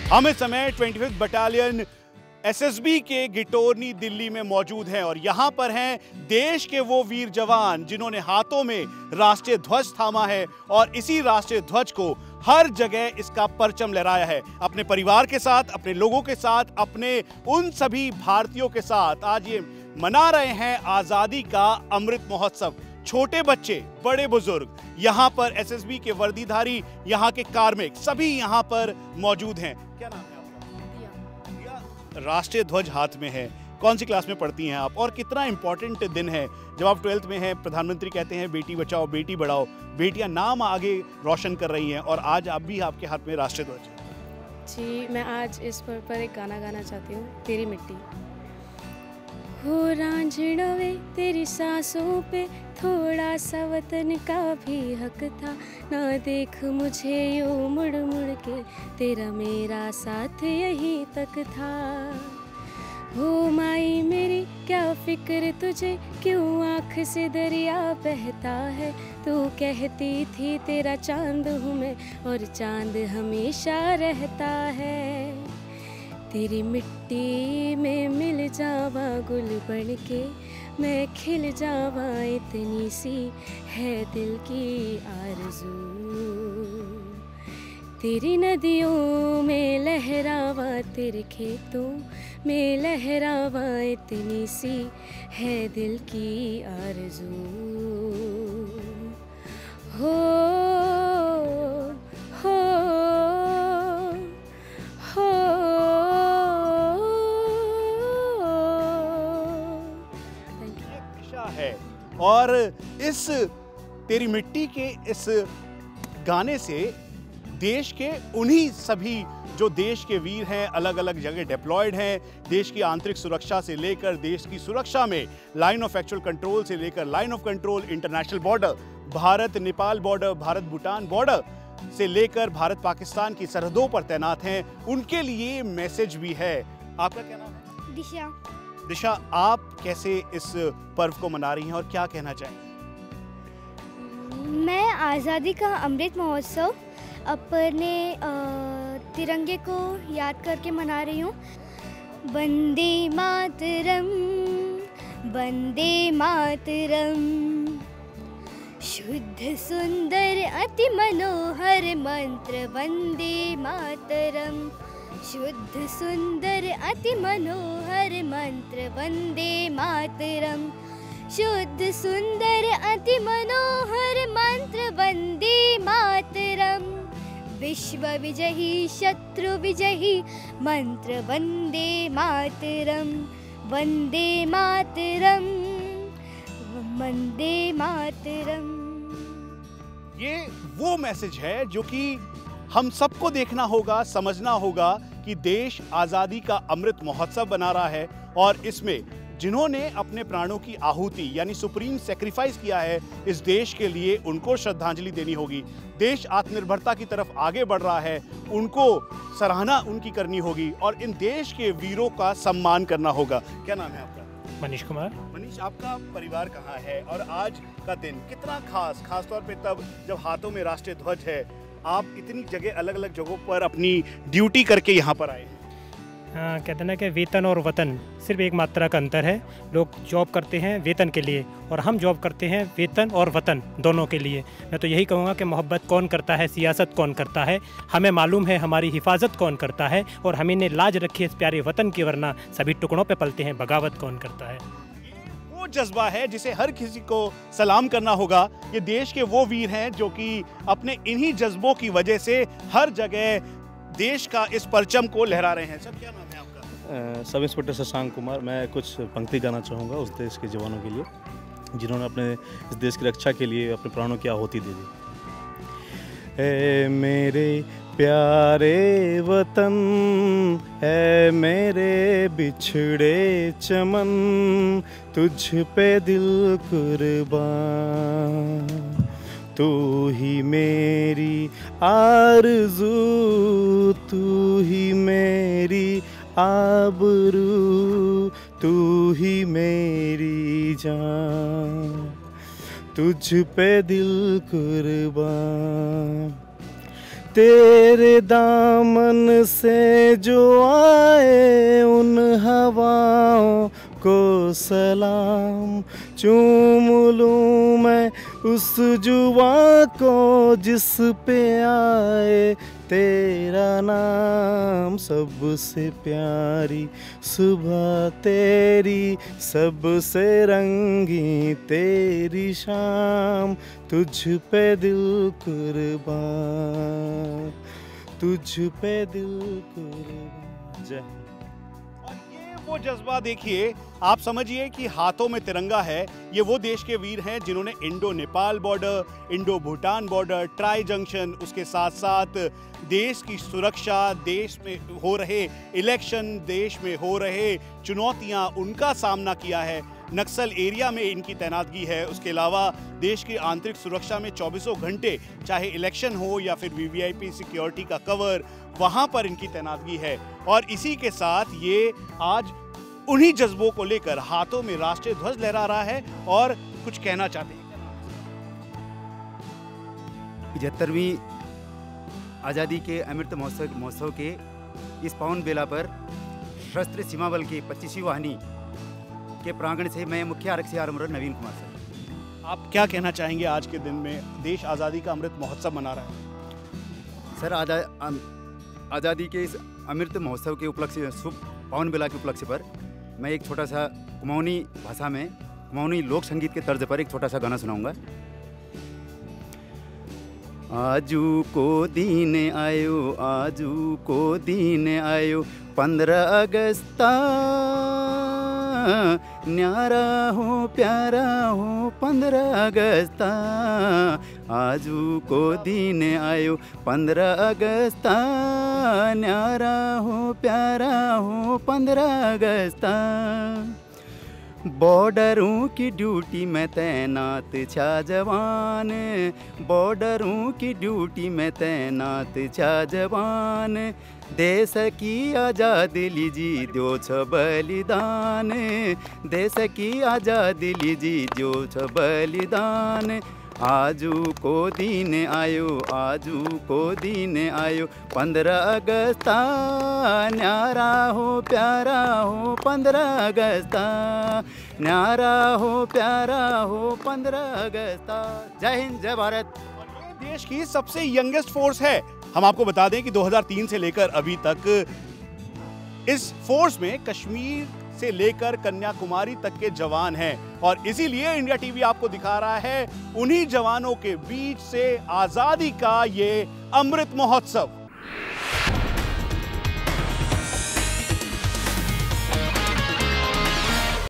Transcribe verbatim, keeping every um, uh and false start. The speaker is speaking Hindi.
हम इस समय ट्वेंटी फिफ्थ बटालियन एसएसबी के गिटोरनी दिल्ली में मौजूद हैं और यहाँ पर हैं देश के वो वीर जवान जिन्होंने हाथों में राष्ट्रीय ध्वज थामा है और इसी राष्ट्रीय ध्वज को हर जगह इसका परचम लहराया है। अपने परिवार के साथ, अपने लोगों के साथ, अपने उन सभी भारतीयों के साथ आज ये मना रहे हैं आज़ादी का अमृत महोत्सव। छोटे बच्चे, बड़े बुजुर्ग, यहाँ पर एसएसबी के वर्दीधारी, यहाँ के कार्मिक सभी यहाँ पर मौजूद हैं। क्या नाम है आपका? दिया। राष्ट्रीय ध्वज हाथ में है। कौन सी क्लास में पढ़ती हैं आप और कितना इंपॉर्टेंट दिन है जब आप ट्वेल्थ में हैं? प्रधानमंत्री कहते हैं बेटी बचाओ बेटी बढ़ाओ, बेटियां नाम आगे रोशन कर रही हैं और आज आप भी, आपके हाथ में राष्ट्रीय ध्वज है। जी, मैं आज इस पर, पर एक गाना गाना चाहती हूँ, तेरी मिट्टी। हो रांझणा वे तेरी सांसों पे थोड़ा सा वतन का भी हक था, ना देख मुझे यूं मुड़ मुड़ के, तेरा मेरा साथ यहीं तक था। हो माई मेरी क्या फिक्र तुझे, क्यों आँख से दरिया बहता है, तू कहती थी तेरा चांद हूँ मैं और चांद हमेशा रहता है। तेरी मिट्टी में मिल जावा गुल बन के, मैं खिल जावा इतनी सी है दिल की आरज़ू। तेरी नदियों में लहरावा, तेरे खेतों में लहरावा इतनी सी है दिल की आरज़ू। हो हो हो ये दिशा है और इस तेरी मिट्टी के इस गाने से देश के उन्हीं सभी जो देश के वीर हैं, अलग अलग जगह डिप्लॉयड हैं, देश की आंतरिक सुरक्षा से लेकर देश की सुरक्षा में लाइन ऑफ एक्चुअल कंट्रोल से लेकर line of control, international border, Bharat Nepal border, Bharat Bhutan border से लेकर भारत पाकिस्तान की सरहदों पर तैनात हैं, उनके लिए मैसेज भी है। आपका क्या नाम है? दिशा। दिशा, आप कैसे इस पर्व को मना रही हैं और क्या कहना चाहेंगी? मैं आज़ादी का अमृत महोत्सव अपने तिरंगे को याद करके मना रही हूँ। वंदे मातरम, वंदे मातरम, शुद्ध सुंदर अति मनोहर मंत्र वंदे मातरम, शुद्ध सुंदर अति मनोहर मंत्र वंदे मातरम, शुद्ध सुंदर अति मनोहर मंत्र वंदे मातरम, विश्व विजयी शत्रु विजयी मंत्र वंदे मातरम, वंदे मातरम, वंदे मातरम। ये वो मैसेज है जो कि हम सबको देखना होगा, समझना होगा कि देश आज़ादी का अमृत महोत्सव बना रहा है और इसमें जिन्होंने अपने प्राणों की आहुति यानी सुप्रीम सैक्रिफाइस किया है इस देश के लिए, उनको श्रद्धांजलि देनी होगी। देश आत्मनिर्भरता की तरफ आगे बढ़ रहा है, उनको सराहना उनकी करनी होगी और इन देश के वीरों का सम्मान करना होगा। क्या नाम है आपका? मनीष कुमार। मनीष, आपका परिवार कहाँ है और आज का दिन कितना खास, खास तौर पे तब जब हाथों में राष्ट्रीय ध्वज है, आप इतनी जगह, अलग अलग जगहों पर अपनी ड्यूटी करके यहाँ पर आए हैं? हाँ, कहते हैं ना कि वेतन और वतन सिर्फ एक मात्रा का अंतर है। लोग जॉब करते हैं वेतन के लिए और हम जॉब करते हैं वेतन और वतन दोनों के लिए। मैं तो यही कहूँगा कि मोहब्बत कौन करता है, सियासत कौन करता है, हमें मालूम है हमारी हिफाजत कौन करता है और हमें ने लाज रखी है इस प्यारे वतन की, वरना सभी टुकड़ों पे पलते हैं, बगावत कौन करता है। वो जज्बा है जिसे हर किसी को सलाम करना होगा। ये देश के वो वीर हैं जो कि अपने इन्हीं जज्बों की वजह से हर जगह देश का इस परचम को लहरा रहे हैं। सर, क्या नाम है आपका? Sub inspector Shashank Kumar. मैं कुछ पंक्ति गाना चाहूँगा उस देश के जवानों के लिए जिन्होंने अपने इस देश की रक्षा के लिए अपने प्राणों की आहुति दे दी। ए मेरे प्यारे वतन, है मेरे बिछड़े चमन, तुझ पे दिल कुर्बान, तू ही मेरी आरज़ू, तू ही मेरी आबरू, तू ही मेरी जान, तुझ पे दिल कुर्बान। तेरे दामन से जो आए उन हवाओं को सलाम, चूम लूँ मैं उस जुबां को जिस पे आए तेरा नाम। सबसे प्यारी सुबह तेरी, सबसे रंगी तेरी शाम, तुझ पे दिल कुर्बान, तुझ पे दिल कुर्बान। जय और ये वो जज्बा देखिए, आप समझिए कि हाथों में तिरंगा है। ये वो देश के वीर हैं जिन्होंने Indo Nepal border, Indo Bhutan border, tri junction, उसके साथ साथ देश की सुरक्षा, देश में हो रहे इलेक्शन, देश में हो रहे चुनौतियां, उनका सामना किया है। नक्सल एरिया में इनकी तैनातगी है। उसके अलावा देश की आंतरिक सुरक्षा में चौबीसों घंटे, चाहे इलेक्शन हो या फिर वीवीआईपी सिक्योरिटी का कवर, वहां पर इनकी तैनातगी है। और इसी के साथ ये आज उन्हीं जज्बों को लेकर हाथों में राष्ट्रीय ध्वज लहरा रहा है और कुछ कहना चाहते हैं। पचहत्तरवीं आज़ादी के अमृत महोत्सव महोत्सव के इस पावन बेला पर सशस्त्र सीमा बल की पच्चीसवीं वाहिनी के प्रांगण से मैं मुख्य आरक्षी आरमर नवीन कुमार सर। आप क्या कहना चाहेंगे? आज के दिन में देश आज़ादी का अमृत महोत्सव मना रहा है। सर आजा आज़ादी के इस अमृत महोत्सव के उपलक्ष्य, शुभ पावन बेला के उपलक्ष्य पर मैं एक छोटा सा कुमाऊनी भाषा में, कुमाऊनी लोक संगीत के तर्ज पर एक छोटा सा गाना सुनाऊंगा। आजू को दिन आयो, आजू को दिन आयो, पंद्रह अगस्त न्यारा हो प्यारा हो पंद्रह अगस्त, आजू को दिन आयो पंद्रह अगस्त न्यारा हो प्यारा हो पंद्रह अगस्त। बॉर्डरों की ड्यूटी में तैनात छा जवान, बॉर्डरों की ड्यूटी में तैनात छा जवान, देश की आज़ादी लीजी दो छ बलिदान, देश की आज़ादी लीजी दो छ बलिदान। आजू को दिन आयो, आजू को दिन आयो, पंद्रह अगस्त न्यारा हो प्यारा हो पंद्रह अगस्त, न्यारा हो प्यारा हो पंद्रह अगस्त। जय हिंद, जय भारत। ये देश की सबसे यंगेस्ट फोर्स है। हम आपको बता दें कि दो हज़ार तीन से लेकर अभी तक इस फोर्स में कश्मीर से लेकर कन्याकुमारी तक के जवान हैं और इसीलिए इंडिया टीवी आपको दिखा रहा है उन्हीं जवानों के बीच से आजादी का ये अमृत महोत्सव।